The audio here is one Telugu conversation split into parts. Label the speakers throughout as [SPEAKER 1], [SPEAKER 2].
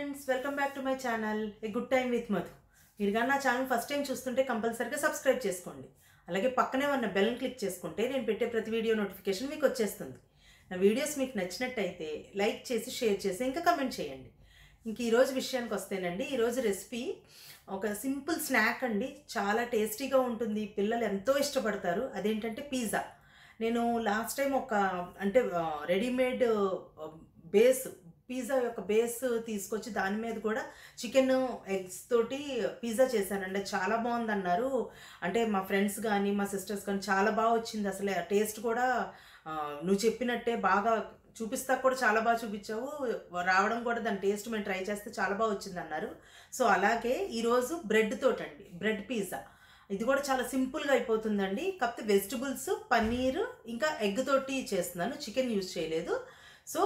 [SPEAKER 1] Friends welcome back to my channel a good time with Madhu. మీరు కానీ నా ఛానల్ ఫస్ట్ టైం చూస్తుంటే కంపల్సరీగా సబ్స్క్రైబ్ చేసుకోండి. అలాగే పక్కనే ఉన్న బెల్ క్లిక్ చేసుకుంటే నేను పెట్టే ప్రతి వీడియో నోటిఫికేషన్ మీకు వచ్చేస్తుంది. నా వీడియోస్ మీకు నచ్చినట్టయితే లైక్ చేసి షేర్ చేసి ఇంకా కమెంట్ చేయండి. ఇంక ఈరోజు విషయానికి వస్తేనండి, ఈరోజు రెసిపీ ఒక సింపుల్ స్నాక్ అండి. చాలా టేస్టీగా ఉంటుంది, పిల్లలు ఎంతో ఇష్టపడతారు. అదేంటంటే పిజ్జా. నేను last time readymade base pizza యొక్క బేస్ తీసుకొచ్చి దాని మీద కూడా చికెన్ ఎగ్స్ తోటి పిజ్జా చేశానండి. చాలా బాగుంది అన్నారు. అంటే మా ఫ్రెండ్స్ కానీ మా సిస్టర్స్ కానీ చాలా బాగా వచ్చింది. అసలు టేస్ట్ కూడా నువ్వు చెప్పినట్టే బాగా చూపిస్తా కూడా చాలా బాగా చూపించావు. రావడం కూడా దాని టేస్ట్ మేము ట్రై చేస్తే చాలా బాగా వచ్చింది అన్నారు. సో అలాగే ఈరోజు బ్రెడ్ తోటండి, బ్రెడ్ పిజ్జా. ఇది కూడా చాలా సింపుల్గా అయిపోతుందండి. కాకపోతే వెజిటబుల్స్, పన్నీర్ ఇంకా ఎగ్ తోటి చేస్తున్నాను, చికెన్ యూజ్ చేయలేదు. సో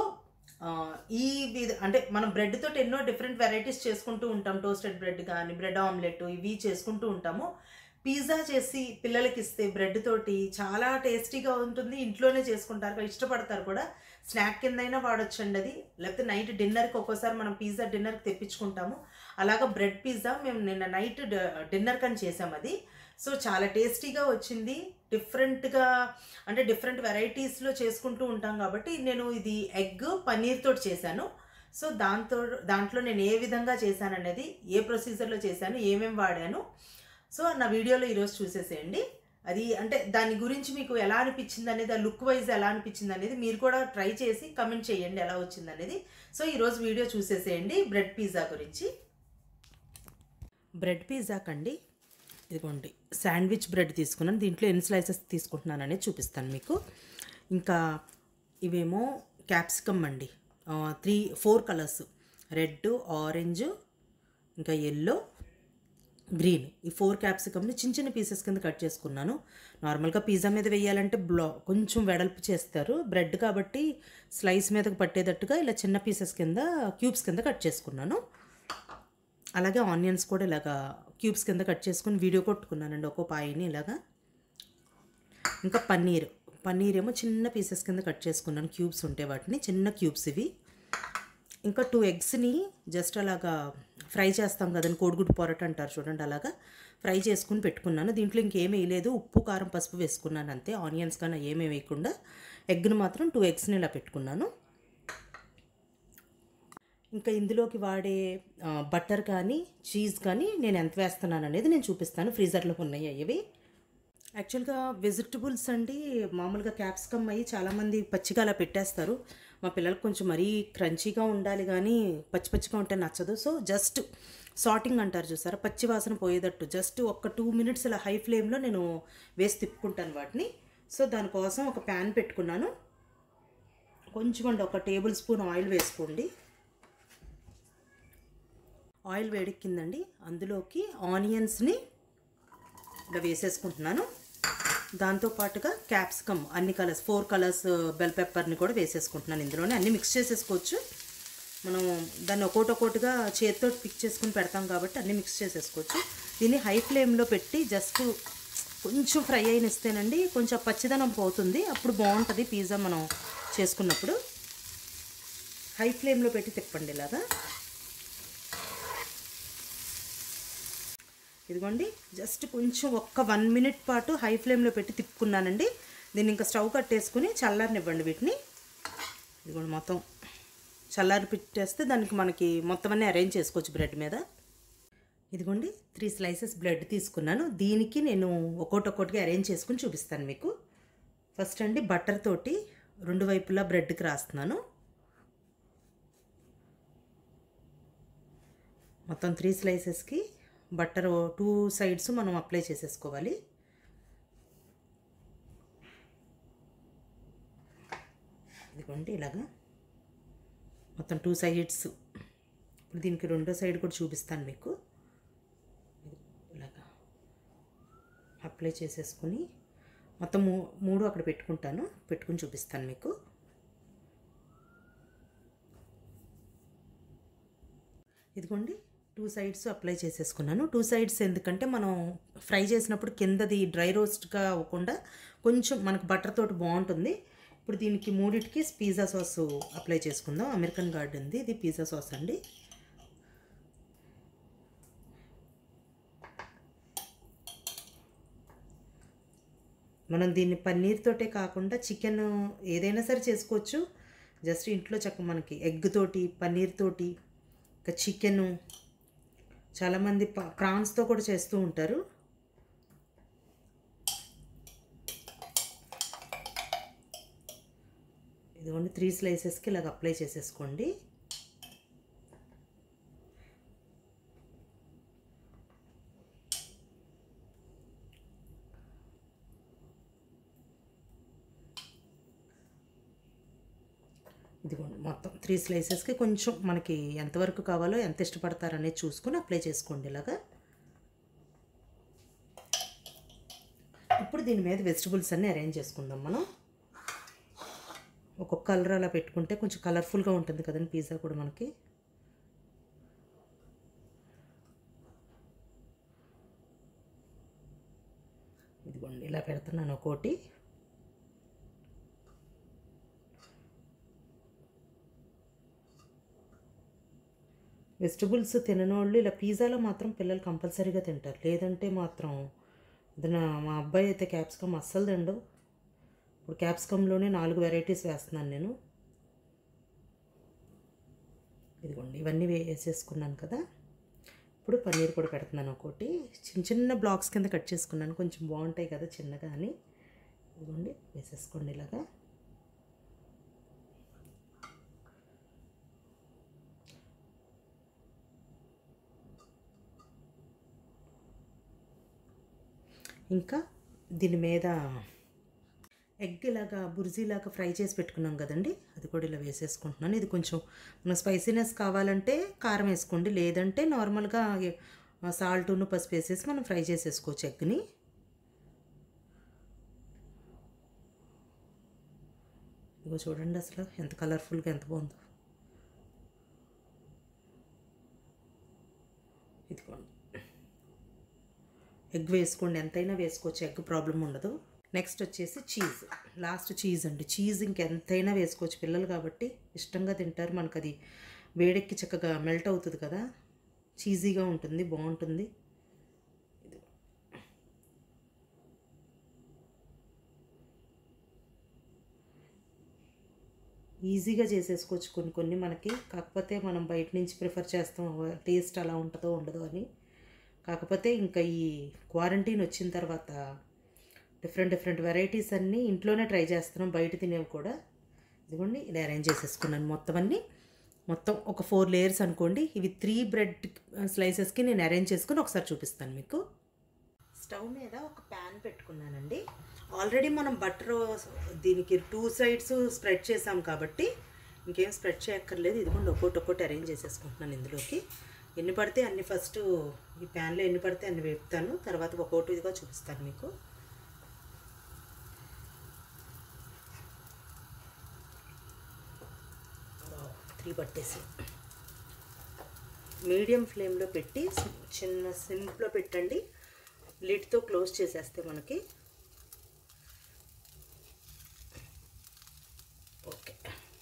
[SPEAKER 1] మనం బ్రెడ్ తోటి ఎన్నో డిఫరెంట్ వెరైటీస్ చేసుకుంటూ ఉంటాం. టోస్టెడ్ బ్రెడ్ కానీ, బ్రెడ్ ఆమ్లెట్, ఇవి చేసుకుంటూ ఉంటాము. పిజ్జా చేసి పిల్లలకి ఇస్తే బ్రెడ్ తోటి చాలా టేస్టీగా ఉంటుంది. ఇంట్లోనే చేసుకుంటారు, ఇష్టపడతారు కూడా. స్నాక్ కిందైనా వాడొచ్చండి అది. లేకపోతే నైట్ డిన్నర్కి ఒక్కోసారి మనం పిజ్జా డిన్నర్కి తెప్పించుకుంటాము. అలాగా బ్రెడ్ పిజ్జా మేము నిన్న నైట్ డిన్నర్ కని చేసాం అది. సో చాలా టేస్టీగా వచ్చింది. డిఫరెంట్ వెరైటీస్లో చేసుకుంటూ ఉంటాం కాబట్టి నేను ఇది ఎగ్ పన్నీర్ తోటి చేశాను. సో దాంట్లో నేను ఏ విధంగా చేశాను అనేది, ఏ ప్రొసీజర్లో చేశాను, ఏమేమి వాడాను, సో నా వీడియోలో ఈరోజు చూసేసేయండి. అది దాని గురించి మీకు ఎలా అనిపించింది అనేది, ఆ లుక్ వైజ్ ఎలా అనిపించింది అనేది మీరు కూడా ట్రై చేసి కమెంట్ చేయండి ఎలా వచ్చింది అనేది. సో ఈరోజు వీడియో చూసేసేయండి బ్రెడ్ పిజ్జా గురించి. బ్రెడ్ పిజ్జాకండి ఇదిగోండి శాండ్విచ్ బ్రెడ్ తీసుకున్నాను. దీంట్లో ఎన్ని స్లైసెస్ తీసుకుంటున్నాను అనేది చూపిస్తాను మీకు. ఇంకా ఇవేమో క్యాప్సికమ్ అండి, 4 కలర్స్, రెడ్, ఆరెంజ్, ఇంకా ఎల్లో, గ్రీన్. ఈ 4 క్యాప్సికమ్ని చిన్న చిన్న పీసెస్ కింద కట్ చేసుకున్నాను. నార్మల్గా పిజ్జా మీద వేయాలంటే కొంచెం వెడల్పు చేస్తారు. బ్రెడ్ కాబట్టి స్లైస్ మీదకి పట్టేటట్టుగా ఇలా చిన్న పీసెస్ కింద, క్యూబ్స్ కింద కట్ చేసుకున్నాను. అలాగే ఆనియన్స్ కూడా ఇలాగా క్యూబ్స్ కింద కట్ చేసుకుని వీడియో కొట్టుకున్నానండి, ఒక్కో పాయిని ఇలాగా. ఇంకా పన్నీర్ ఏమో చిన్న పీసెస్ కింద కట్ చేసుకున్నాను, క్యూబ్స్ ఉంటే వాటిని, చిన్న క్యూబ్స్ ఇవి. ఇంకా 2 ఎగ్స్ని జస్ట్ అలాగా ఫ్రై చేస్తాం కదండి, కోడిగుడ్డు పొరట అంటారు చూడండి, అలాగా ఫ్రై చేసుకుని పెట్టుకున్నాను. దీంట్లో ఇంకేమీ వేయలేదు, ఉప్పు, కారం, పసుపు వేసుకున్నాను అంతే. ఆనియన్స్ కానీ ఏమీ వేయకుండా ఎగ్ని మాత్రం 2 ఎగ్స్ని ఇలా పెట్టుకున్నాను. ఇంకా ఇందులోకి వాడే బటర్ కానీ చీజ్ కానీ నేను ఎంత వేస్తున్నాను అనేది నేను చూపిస్తాను. ఫ్రీజర్లో ఉన్నాయి అవి. యాక్చువల్గా వెజిటబుల్స్ అండి, మామూలుగా క్యాప్సికమ్ అయ్యి చాలామంది పచ్చిగా అలా పెట్టేస్తారు. మా పిల్లలకు కొంచెం మరీ క్రంచీగా ఉండాలి కానీ పచ్చిగా ఉంటే నచ్చదు. సో జస్ట్ సాటింగ్ అంటారు చూసారా, పచ్చి వాసన పోయేటట్టు జస్ట్ ఒక 2 మినిట్స్ ఇలా హై ఫ్లేమ్లో నేను వేసి తిప్పుకుంటాను వాటిని. సో దానికోసం ఒక ప్యాన్ పెట్టుకున్నాను. కొంచెం ఒక టేబుల్ స్పూన్ ఆయిల్ వేసుకోండి. ఆయిల్ వేడెక్కిందండి, అందులోకి ఆనియన్స్ని ఇలా వేసేసుకుంటున్నాను. దాంతోపాటుగా క్యాప్సికమ్ అన్ని కలర్స్, 4 కలర్స్ బెల్ పెప్పర్ని కూడా వేసేసుకుంటున్నాను. ఇందులోనే అన్నీ మిక్స్ చేసేసుకోవచ్చు. మనం దాన్ని ఒక్కొక్కటిగా చేతితో పిక్ చేసుకుని పెడతాం కాబట్టి అన్నీ మిక్స్ చేసేసుకోవచ్చు. దీన్ని హై ఫ్లేమ్లో పెట్టి జస్ట్ కొంచెం ఫ్రై అయినిస్తేనండి కొంచెం పచ్చిదనం పోతుంది, అప్పుడు బాగుంటుంది పిజ్జా మనం చేసుకున్నప్పుడు. హై ఫ్లేమ్లో పెట్టి తిప్పండి ఇలాగా. ఇదిగోండి జస్ట్ కొంచెం 1 మినిట్ పాటు హై ఫ్లేమ్లో పెట్టి తిప్పుకున్నానండి. దీన్ని ఇంకా స్టవ్ కట్టేసుకుని చల్లారనివ్వండి వీటిని. ఇదిగోండి మొత్తం చల్లారి పెట్టేస్తే మనకి మొత్తం అన్నీ అరేంజ్ చేసుకోవచ్చు బ్రెడ్ మీద. ఇదిగోండి 3 స్లైసెస్ బ్రెడ్ తీసుకున్నాను. దీనికి నేను ఒక్కొక్కటిగా అరేంజ్ చేసుకుని చూపిస్తాను మీకు. ఫస్ట్ అండి బటర్ తోటి 2 వైపులా బ్రెడ్కి రాస్తున్నాను. మొత్తం 3 స్లైసెస్కి బటర్ 2 సైడ్స్ మనం అప్లై చేసేసుకోవాలి. ఇదిగోండి ఇలాగా మొత్తం 2 సైడ్స్. ఇప్పుడు దీనికి రెండో సైడ్ కూడా చూపిస్తాను మీకు. ఇలాగా అప్లై చేసేసుకుని మొత్తం 3 అక్కడ పెట్టుకుని చూపిస్తాను మీకు. ఇదిగోండి 2 సైడ్స్ అప్లై చేసేసుకున్నాను. 2 సైడ్స్ ఎందుకంటే మనం ఫ్రై చేసినప్పుడు కిందది డ్రై రోస్ట్గా అవ్వకుండా కొంచెం మనకు బటర్ తోటి బాగుంటుంది. ఇప్పుడు దీనికి 3టికి పిజ్జా సాస్ అప్లై చేసుకుందాం. అమెరికన్ గార్డెన్ది ఇది పిజ్జా సాస్ అండి. మనం దీన్ని పన్నీర్ తోటే కాకుండా చికెన్ ఏదైనా సరే చేసుకోవచ్చు. జస్ట్ ఇంట్లో మనకి ఎగ్ తోటి, పన్నీర్ తోటి, ఇంకా చికెను, చాలామంది ప్రాన్స్తో కూడా చేస్తూ ఉంటారు. ఇదిగోండి 3 స్లైసెస్కి ఇలాగ అప్లై చేసేసుకోండి. ఇదిగోండి మొత్తం 3 స్లైసెస్కి కొంచెం మనకి ఎంతవరకు కావాలో, ఎంత ఇష్టపడతారనేది చూసుకొని అప్లై చేసుకోండి ఇలాగా. ఇప్పుడు దీని మీద వెజిటబుల్స్ అన్నీ అరేంజ్ చేసుకుందాం మనం. ఒక్కొక్క కలర్ అలా పెట్టుకుంటే కొంచెం కలర్ఫుల్గా ఉంటుంది కదండి పిజ్జా కూడా మనకి. ఇదిగోండి ఇలా పెడుతున్నాను ఒక్కోటి. వెజిటబుల్స్ తినని వాళ్ళు ఇలా పిజ్జాలో మాత్రం పిల్లలు కంపల్సరీగా తింటారు. లేదంటే మాత్రం మా అబ్బాయి అయితే క్యాప్సికమ్ అస్సలు తిండు. ఇప్పుడు క్యాప్సికంలోనే 4 వెరైటీస్ వేస్తున్నాను నేను. ఇదిగోండి ఇవన్నీ వేసేసుకున్నాను కదా. ఇప్పుడు పన్నీర్ కూడా పెడుతున్నాను ఒక్కోటి. చిన్న చిన్న బ్లాక్స్ కింద కట్ చేసుకున్నాను, కొంచెం బాగుంటాయి కదా చిన్నగా అని. ఇదిగోండి వేసేసుకోండి ఇలాగా. ఇంకా దీని మీద ఎగ్ ఇలాగా బుర్జీలాగా ఫ్రై చేసి పెట్టుకున్నాం కదండి, అది కూడా ఇలా వేసేసుకుంటున్నాను. ఇది కొంచెం మన స్పైసీనెస్ కావాలంటే కారం వేసుకోండి, లేదంటే నార్మల్గా సాల్ట్ను పసుపు వేసేసి మనం ఫ్రై చేసేసుకోవచ్చు ఎగ్ని. ఇగో చూడండి అసలు ఎంత కలర్ఫుల్గా ఎంత బాగుందో. ఇదిగోండి ఎగ్ వేసుకోండి, ఎంతైనా వేసుకోవచ్చు, ఎగ్ ప్రాబ్లం ఉండదు. నెక్స్ట్ వచ్చేసి చీజ్, లాస్ట్ చీజ్ అండి. చీజ్ ఇంకెంతైనా వేసుకోవచ్చు, పిల్లలు కాబట్టి ఇష్టంగా తింటారు. మనకు అది వేడెక్కి చక్కగా మెల్ట్ అవుతుంది కదా, చీజీగా ఉంటుంది, బాగుంటుంది. ఈజీగా చేసేసుకోవచ్చు కొన్ని కొన్ని మనకి. కాకపోతే మనం బయట నుంచి ప్రిఫర్ చేస్తాం, టేస్ట్ అలా ఉంటుందో ఉండదో అని. కాకపోతే ఇంకా ఈ క్వారంటైన్ వచ్చిన తర్వాత డిఫరెంట్ వెరైటీస్ అన్నీ ఇంట్లోనే ట్రై చేస్తున్నాం, బయట తినేవి కూడా. ఇదిగోండి ఇలా అరేంజ్ చేసేసుకున్నాను మొత్తం అన్నీ. మొత్తం ఒక 4 లేయర్స్ అనుకోండి. ఇవి 3 బ్రెడ్ స్లైసెస్కి నేను అరేంజ్ చేసుకుని ఒకసారి చూపిస్తాను మీకు. స్టవ్ మీద ఒక ప్యాన్ పెట్టుకున్నానండి. ఆల్రెడీ మనం బటర్ దీనికి 2 సైడ్స్ స్ప్రెడ్ చేసాం కాబట్టి ఇంకేం స్ప్రెడ్ చేయక్కర్లేదు. ఇదిగోండి ఒక్కొక్కటి అరేంజ్ చేసేసుకుంటున్నాను ఇందులోకి. ఎన్ని పడితే అన్ని ఫస్ట్ ఈ ప్యాన్లో ఎన్ని పడితే అన్ని వేపుతాను, తర్వాత ఒక్కొక్కటి ఇదిగా చూపిస్తాను మీకు. త్రీ పట్టేసి మీడియం ఫ్లేమ్లో పెట్టి చిన్న సిమ్లో పెట్టండి. లిడ్తో క్లోజ్ చేసేస్తే మనకి ఓకే.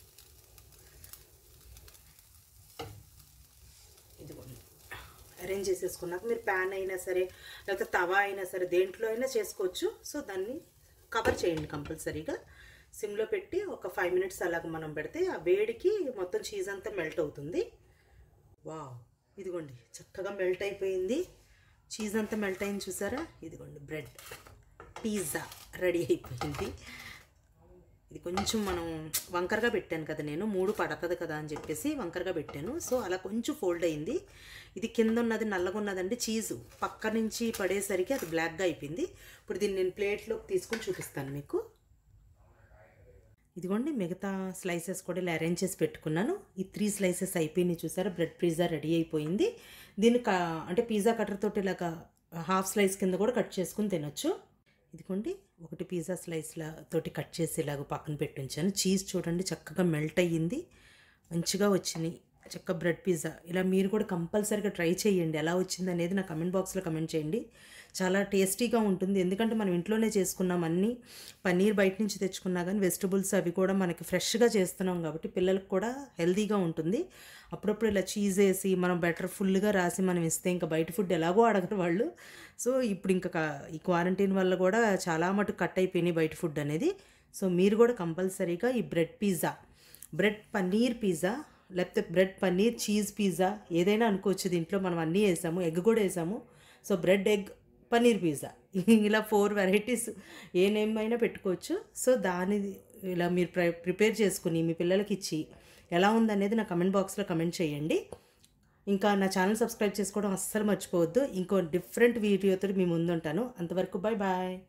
[SPEAKER 1] ఇదిగోండి అరేంజ్ చేసేసుకున్నాక మీరు ప్యాన్ అయినా సరే లేకపోతే తవా అయినా సరే దేంట్లో అయినా చేసుకోవచ్చు. సో దాన్ని కవర్ చేయండి కంపల్సరీగా. సిమ్లో పెట్టి ఒక 5 మినిట్స్ అలాగ మనం పెడితే ఆ వేడికి మొత్తం చీజ్ అంతా మెల్ట్ అవుతుంది. వావ్, ఇదిగోండి చక్కగా మెల్ట్ అయిపోయింది, చీజ్ అంతా మెల్ట్ అయింది చూసారా. ఇదిగోండి బ్రెడ్ పిజ్జా రెడీ అయిపోయింది. ఇది కొంచెం మనం వంకరగా పెట్టాను కదా, నేను 3 పడుతుంది కదా అని చెప్పేసి వంకరగా పెట్టాను. సో అలా కొంచెం ఫోల్డ్ అయింది. ఇది కింద ఉన్నది నల్లగా ఉన్నదండి చీజు, పక్క నుంచి పడేసరికి అది బ్లాక్గా అయిపోయింది. ఇప్పుడు దీన్ని నేను ప్లేట్లోకి తీసుకొని చూపిస్తాను మీకు. ఇదిగోండి మిగతా స్లైసెస్ కూడా ఇలా అరేంజ్ చేసి పెట్టుకున్నాను. ఈ 3 స్లైసెస్ అయిపోయినాయి చూసారా. బ్రెడ్ పిజ్జా రెడీ అయిపోయింది. దీన్ని అంటే పిజ్జా కటర్ తోటి ఇలాగా హాఫ్ స్లైస్ కింద కూడా కట్ చేసుకుని తినొచ్చు. ఇదిగోండి ఒకటి పిజ్జా స్లైస్ల తోటి కట్ చేసి ఇలాగ పక్కన పెట్టి ఉంచాను. చీజ్ చూడండి చక్కగా మెల్ట్ అయ్యింది, మంచిగా వచ్చినాయి చక్క బ్రెడ్ పిజ్జా ఇలా మీరు కూడా కంపల్సరీగా ట్రై చేయండి. ఎలా వచ్చిందనేది నా కమెంట్ బాక్స్లో కమెంట్ చేయండి. చాలా టేస్టీగా ఉంటుంది. ఎందుకంటే మనం ఇంట్లోనే చేసుకున్నాం అన్నీ. పన్నీర్ బయట నుంచి తెచ్చుకున్నా కానీ వెజిటబుల్స్ అవి కూడా మనకి ఫ్రెష్గా చేస్తున్నాం కాబట్టి పిల్లలకు కూడా హెల్తీగా ఉంటుంది. అప్పుడప్పుడు ఇలా చీజ్ వేసి మనం బెటర్ ఫుల్గా రాసి మనం ఇస్తే ఇంకా బయట ఫుడ్ ఎలాగో అడగరు వాళ్ళు. సో ఇప్పుడు ఇంకా ఈ క్వారంటైన్ వల్ల కూడా చాలా మటుకు కట్ అయిపోయినాయి బయట ఫుడ్ అనేది. సో మీరు కూడా కంపల్సరీగా ఈ bread pizza, bread paneer pizza లేకపోతే బ్రెడ్ పన్నీర్ చీజ్ పిజ్జా ఏదైనా అనుకోవచ్చు. దీంట్లో మనం అన్నీ వేసాము, ఎగ్ కూడా వేసాము. So bread egg paneer pizza ఇలా 4 వెరైటీస్ ఏ నేమ్ అయినా పెట్టుకోవచ్చు. సో దాని ఇలా మీరు ప్రిపేర్ చేసుకుని మీ పిల్లలకి ఇచ్చి ఎలా ఉందనేది నా కమెంట్ బాక్స్లో కమెంట్ చేయండి. ఇంకా నా ఛానల్ సబ్స్క్రైబ్ చేసుకోవడం అస్సలు మర్చిపోవద్దు. ఇంకో డిఫరెంట్ వీడియోతో మీ ముందుంటాను. అంతవరకు బాయ్ బాయ్.